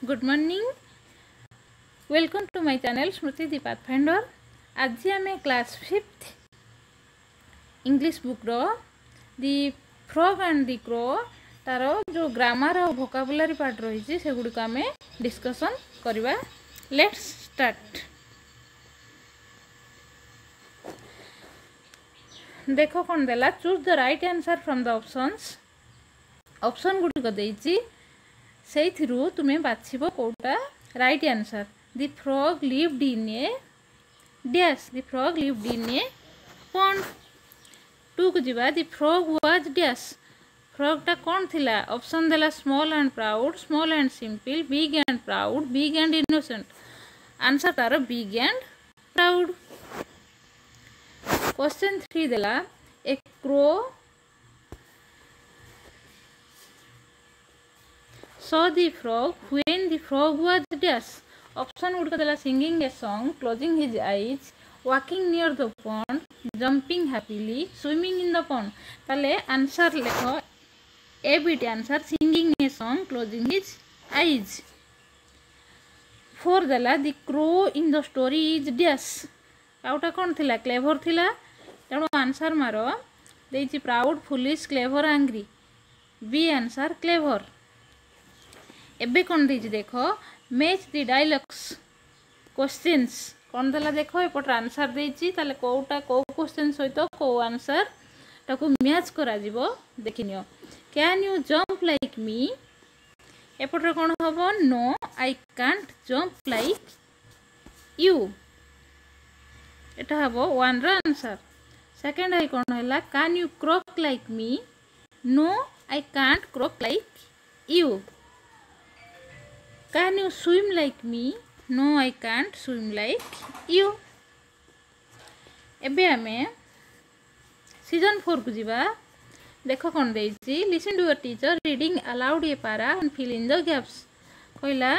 Good morning welcome to my channel Smriti the pathfinder. आज आम class 5th English book रो the frog and the crow तार जो grammar और वोकाबुलरी पार्ट रही से गुड़िक आम डिस्कसन करवा। Let's start. देख कौन देला choose the right answer from the options. Option गुड़िक देइछि से तुम्हें बाछिबो कोटा right answer. The frog lived in a dash. The frog lived in a pond. 2 को जीवा the frog was dash. Frog टा कौन थिला? ऑप्शन देला small and proud, small and simple, big and proud, big and innocent. Answer तार big and proud. Question 3 देला ए crow saw the frog when the frog was dash। Option गुड़िक देला singing a song, closing his eyes, walking near the pond, jumping happily, swimming in the pond. ताले answer लिखो A बीट answer singing a song, closing his eyes. 4 देला the crow in the story is dash. आउटा कौन थिला? Clever थिला। तेणु answer मारो देइछि proud, foolish, clever, angry. B answer clever. एबे कौन देइछि देखो मैच द डायलॉग्स क्वेश्चंस। कौन देला देखो एपट आंसर देइछि ताले कोटा को क्वेश्चन सहित को आंसर ताको मैच करा जिवो देखिनियो। Can you jump like me? एपट कौन हबो? No I can't jump like you. एटा हबो 1 रा आंसर। सेकंड आई कौन हैला? Can you croak like me? No I can't croak like you. Can you swim like me? No, I can't swim like you। एबे आमे सीजन 4 को जीवा। देखो कौन देइछि listen to your teacher reading aloud a para and fill in the gaps. कहला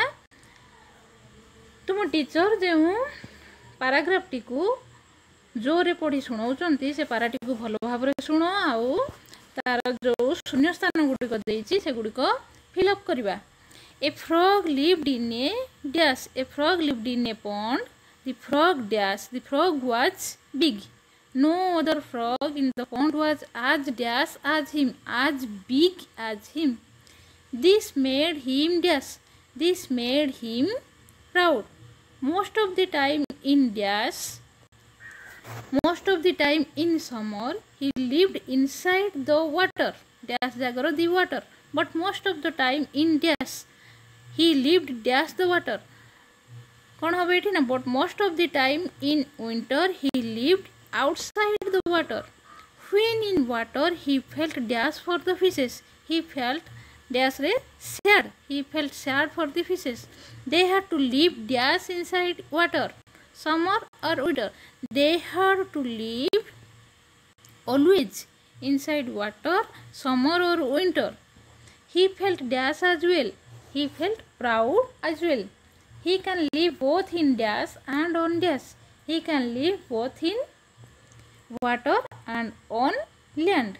तुम teacher जे paragraph T को जोरे पढ़ी सुनाउचंती से पाराटी को भलो भाबरे सुनो आउ तार जो शून्य स्थान गुड़िक देइछि से गुड़िक फिलअप करवा। A frog lived in a dash। A frog lived in a pond। The frog dash। The frog was big। No other frog in the pond was as dash as him, as big as him। This made him dash। This made him proud। Most of the time in dash, most of the time in summer, he lived inside the water। Dash jagaro the water। But most of the time in dash, he lived dash the water। कौन हम ये ना? but most of the time in winter he lived outside the water। when in water he felt dash for the fishes। he felt dash रे sad। he felt sad for the fishes। they had to live dash inside water, summer or winter। they had to live always inside water, summer or winter। he felt dash as well। he felt proud as well। he can live both in dash and on dash। he can live both in water and on land।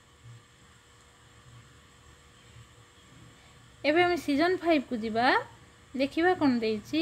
एबे हम season 5 को जीवा। देखिबा कौन देइछि।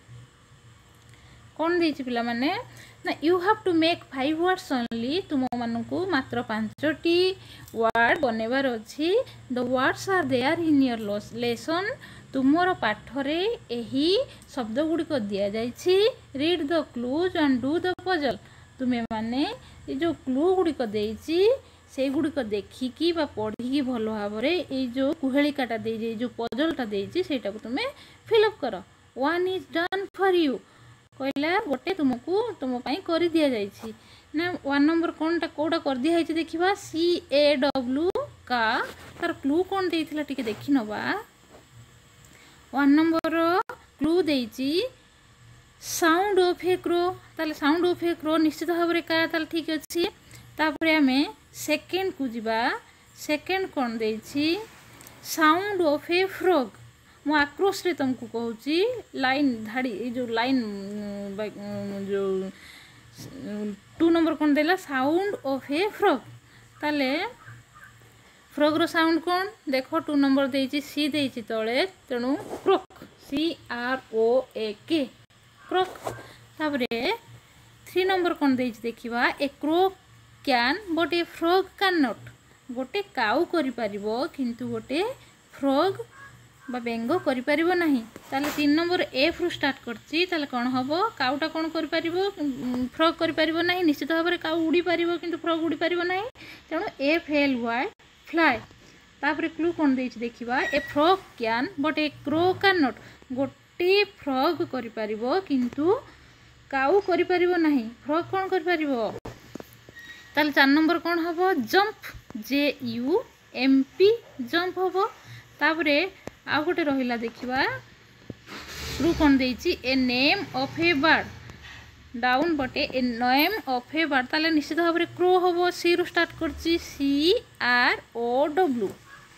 कौन देइछि पिला माने ना you have to make 5 words only. तुम मानकु मात्र 5टी वर्ड बनेबार अछि। The words are there in your lesson. तुमर पाठरे एही शब्द गुड़िक दिया जाइछि। Read the clues and do the puzzle. तुमे माने ये जो क्लू गुड़िक देइछि से गुड़िक देखिकी बा पढ़िकी भलो भाबरे ए जो कुहेलिकाटा देइ जो पजलटा देइछि सेटा को तुमे फिलअप करो। 1 इज डन फॉर यू। कहला गोटे तुमको तुम पाई कर दिया जाइछि ना। 1 नंबर कोनटा कोडा कर दिया है देखिबा CAW का तार क्लू कोन देइथिला टिके देखि नबा। 1 नंबर क्लू देइछि साउंड ऑफ ए क्रो। ताले साउंड ऑफ ए क्रो निश्चित भाव रे का ताले ठीक अछि। तापरे हमें सेकंड को जीवा। सेकंड कोन देइछि साउंड ऑफ ए फ्रॉग। मु आक्रोश रे तुमको कहूची लाइन धाड़ी जो लाइन जो 2 नंबर कौन देला साउंड ऑफ ए फ्रॉग। ताले फ्रॉग रो साउंड कौन देखो 2 नंबर देइछि सी देइछि तळे तेणु क्रोक CROAK क्रोक। तापरे 3 नंबर कौन देछि देखिबा a crow can but a frog can not. गोटे काउ करि परिबो किंतु गोटे फ्रॉग बा बेंगो करि परिबो नाही। ताले 3 नंबर एफ रु स्टार्ट करछि ताले कोन हबो काउटा कोन करि परिबो फ्रॉग करि परिबो नाही। निश्चित भाबरे काउ उडी परिबो किंतु फ्रॉग उडी परिबो नाही। तेणु FLY फ्लाई। तापरे क्लू कोन देछि देखिबा a frog can but a crow can not. गोटे फ्रॉग करि परिबो किंतु काउ करि परिबो नाही। फ्रॉग कोन करि परिबो ताले 4 नंबर कोन हबो जंप JUMP जंप हबो। तापरे आ गोटे रहिला देखिबा क्लू कोन देछि a name of a bird down बटे a name of a bird. ताले निश्चित भाबरे क्रो हबो सी रु स्टार्ट करछि CROW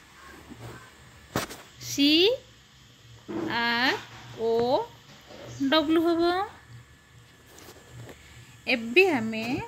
CROW हबो। एबे हमें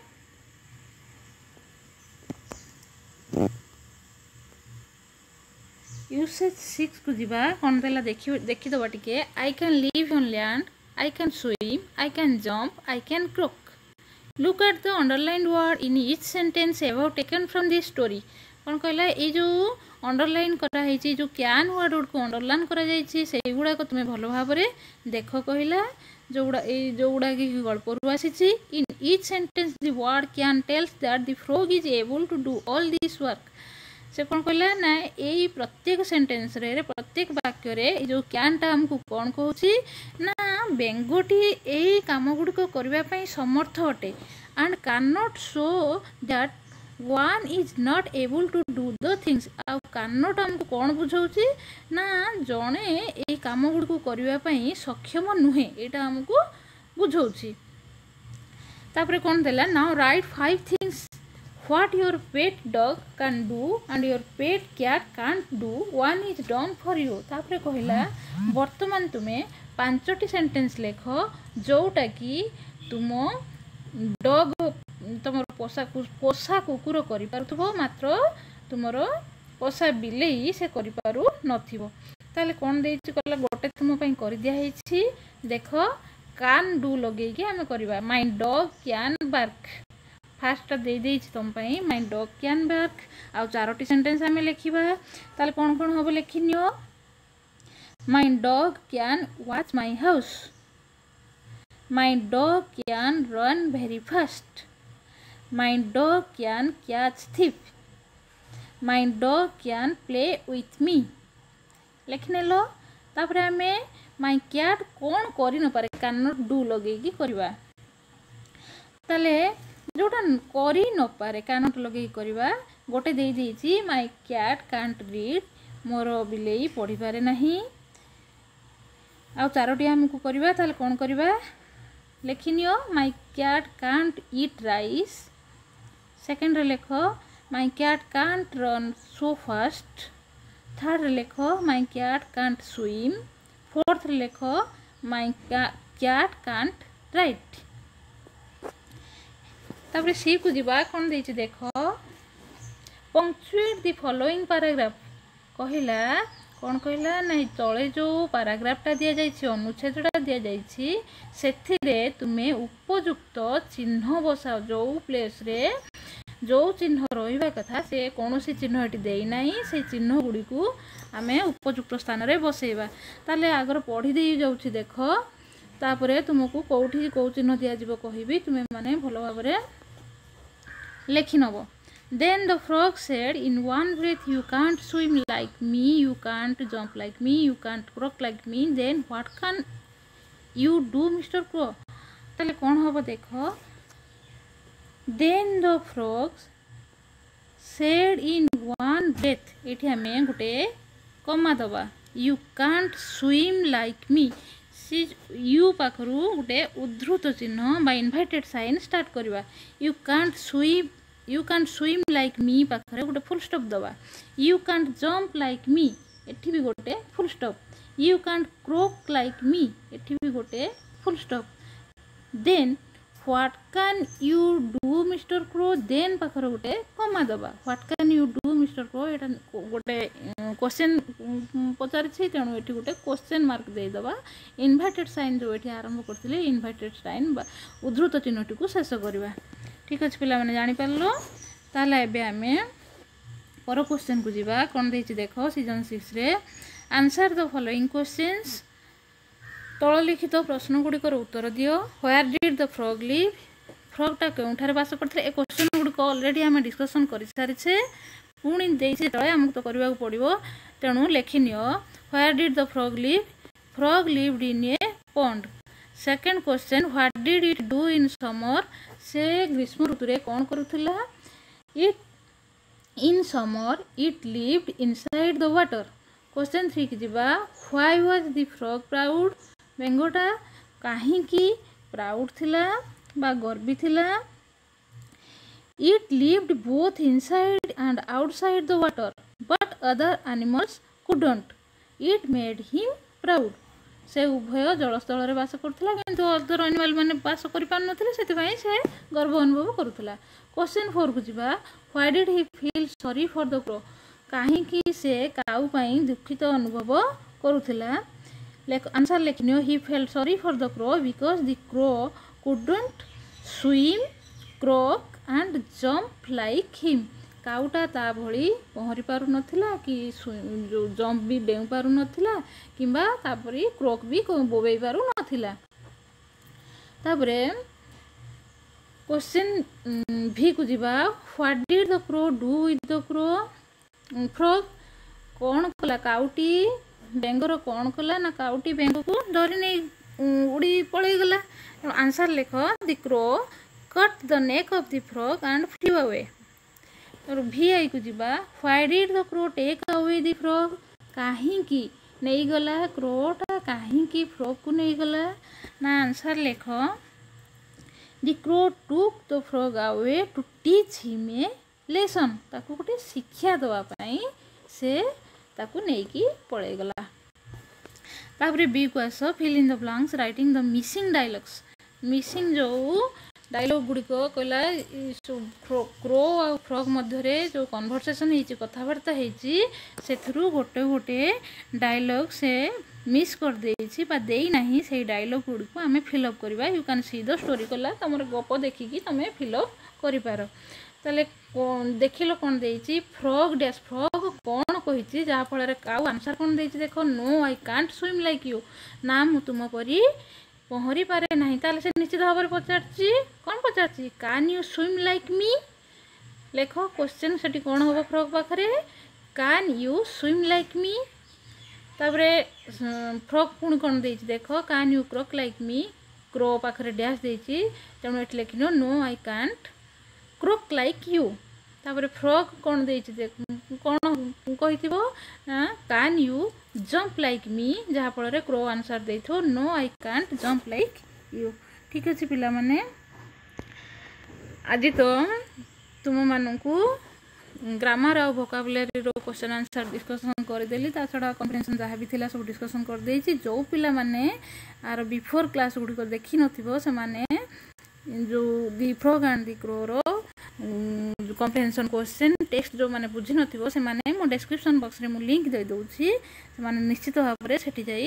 यूसेज 6 को जीवा कौन देला देखी दबा टिके I can live on land I can swim I can jump I can croak. Look at the underline word in each sentence above taken from this story. कौन कहला ये जो अंडरलाइन करा है जो कैन वर्ड को अंडरलाइन करा जाइछि से गुडा को तुमे भलो भाबरे देखो कहला जो गुडा की गल्प रु आसीछि। In each sentence the word can tells that the frog is able to do all this work. से कौन कहला ना यही प्रत्येक सेंटेंस रे प्रत्येक वाक्य रे जो कैनटा हमको कौन कहूँ ना बेंगोटी यही काम गुड़िक करने समर्थ अटे and can not show that one is not able to do the things. आ कैन नॉट हमको कौन बुझाऊँ ना जड़े यही काम गुड़िक करने सक्षम नुहे यहाँ हमको बुझाऊँ। तापर कौन देला now write 5 things what your pet dog can do and your pet cat can't do one is done for you। तापरे कहला वर्तमान तुम्हें 5टी सेंटेंस लेख जोटा कि तुम डॉग तुम पोषा कुकुर करि पारुथबो मात्र तुमर पोषा बिलेई से करि पारु नथिबो। ताले कोन देछि कहला गोटे तुम पई करि दिया हेछि देखो कैन डू लगे कि हमें करबा my dog can bark. First दे देछि तुम पई माय डॉग कैन बार्क। आ 4टी सेंटेंस हमें लिखिबा ताले कोन कोन होबो लिखिनियो my dog can watch my house my dog can run very fast my dog can catch thief my dog can play with me लिखनेलो। तापर हमें माय कैट कोन करि न पारे कैन नॉट डू लगे कि करबा ताले जोटा करी न पारे कैन नॉट लगे करबा गोटे दे देछि माय कैट कांट रीड मोर बिलेई पढ़ी पारे नाही। आ 4टी हमको करबा ताले कोन करबा लिखिनियो my cat can't eat rice. Second रे लेखो my cat can't run so fast. Third रे लेखो my cat can't swim. Fourth रे लेखो माय कैट कांट राइट। तापर सी को जीवा कौन देछि देखो पंक्चुएट द फॉलोइंग पैराग्राफ। कहला कौन कहला नहीं तले जो पैराग्राफटा दिया जाइछि अनुच्छेदटा दिया जाइछि सेथिरे तुमे उपयुक्त चिन्ह बसाओ जो प्लेस रे जो चिन्ह रहिबा कथा से कोनोसी चिन्ह एटी देई नाही से चिन्ह गुडी को आमे उपयुक्त स्थान रे बसेबा। ताले आगर पढ़ी देई जाउछि देखो तापरे तुमको कोठी को चिन्ह दिया जिवो कहिबी तुमे माने भलो भाबरे लेखि नबो। Then the frog said in one breath you can't swim like me you can't jump like me you can't croak like me then what can you do Mr. Crow। ताले कौन होबो देखो then the frog said in one breath एठी हमें गुटे कमा दबा you can't swim like me C यू पाखरु गोटे उद्धृत चिन्ह बा इनभाइटेड साइन स्टार्ट करवा you can't swim like me पाखरे गोटे फुल स्टॉप दबा you can't jump like me एठी भी गोटे full stop you can't croak like me एठी भी गोटे full stop then what can you do mister crow देन पाखरे गोटे कमा दबा what can you do mister crow ये गोटे क्वेश्चन पचारि तेणु ये गोटे क्वेश्चन मार्क देदेबा इनभाइटेड साइन जो ये आरंभ करते इनभाइटेड साइन उद्धृत चिन्हटी को शेष करवा ठीक अच्छे पिला मैंने जानीपार ताल एम पर क्वेश्चन को जीवा कौन देती देख सीजन 6 रे आंसर द फॉलोइंग क्वेश्चंस तल लिखित प्रश्न गुड़िकर उत्तर दियो where did the frog live फ्रॉगटा केउठारे बास करते ए क्वेश्चन गुड़िक ऑलरेडी आम डिस्कसन कर सारी पुणी देसी तले आमको तो करने पड़ो तेणु लेखिनियो where did the frog lived in a pond second question what did it do in summer से ग्रीष्म ऋतु रे कौन करुला it in summer it lived inside the water question 3 की जीवा why was the frog proud बेंगोटा कहीं प्राउड थिला बा गर्वी थिला it lived both inside and outside the water but other animals couldn't it made him proud से उभय जलस्थल में बास करुला किंतु अदर एनिमल मैंने बास कर से गर्व अनुभव करुला क्वेश्चन 4 को जीवा why did he feel sorry for the crow कहीं से काऊ पाई दुखित अनुभव करुला आंसर लिखनियो he felt sorry for the crow because the crow couldn't swim croak and jump like him काउटा ता भली पहरी पारु नथिला कि जो जंप भी डेउ पारु नथिला किंबा तापरी क्रॉक भी बोबई पारु नथिला तापरे क्वेश्चन भी को जीवा what did the crow do with the crow frog कौन कला काउटी बेंगर कौन कला ना काउटी बेंग को धरी नहीं उड़ी पड़े गला आंसर लिख the crow cut the neck off the frog and flew away और भी आई को जीवा why did the crow take away the frog कहीं की नहीं गला क्रोटा कहीं की फ्रॉग को नहीं गला ना आंसर लिख the crow took the frog away to teach him a lesson ताकू गोटे शिक्षा दवाई से ताकू नहीं की पड़े गला तापरे बी को आस fill in the blanks writing the missing dialogues missing जो डायलॉग गुड़िक कहला क्रो आ फ्रॉग मध्य जो कन्वर्सेशन होती कथबार्ता होती गोटे गोटे डायलॉग से मिस कर देछि बा देई नाही से डायलॉग गुड़िक आम फिलअप करवा you can see the story कला तुम गप देखिकी तुम फिलअप कर ताले देखिल कौन देछि फ्रॉग डैश फ्रॉग कौन कही जहाँफल काउ आंसर कौन देछि देख no I can't swim like you ना मु तुम परी पहरी पारे नहीं ताले से निश्चित भाव में पचारछि कौन पचारछि can you swim like me लेख क्वेश्चन से कौन हम फ्रॉग पाखे can you swim like me तापरे फ्रॉग पुणी कौन देछि देख can you croak like me crow पाखे डैश देछि तेणु ये लिखिनो no I can't croak like you तापर फ्रॉग कौन देछि कौन कही can you jump like me जहाँफल क्रो आंसर दे no I can't jump like you ठीक अच्छे पिला माने आज तो तुम मानू ग्रामर आ वोकाबुलरी रो क्वेश्चन आंसर डिस्कसन करदेली ता छड़ा कम्प्रिहेंशन जहाँ भी थिला सब डिस्कसन कर देछि जो पिला माने आर बिफोर क्लास गुड़िक देखि नथिबो से माने जो the frog and the crow रो कम्प्रिहेंशन क्वेश्चन टेक्स्ट जो माने बुझी नथिबो से माने मो डिस्क्रिप्शन बॉक्स रे मु लिंक दे दउछि से माने निश्चित भाव रे सेठी जाई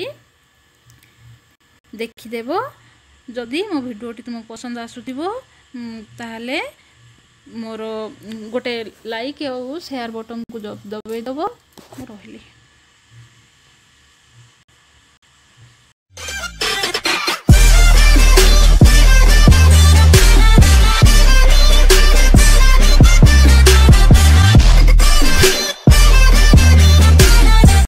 देखि देबो जदि मो वीडियोटी तुमको पसंद आसुथिबो ताहले मोर गोटे लाइक और शेयर बटन को दबाई दबो रहिली।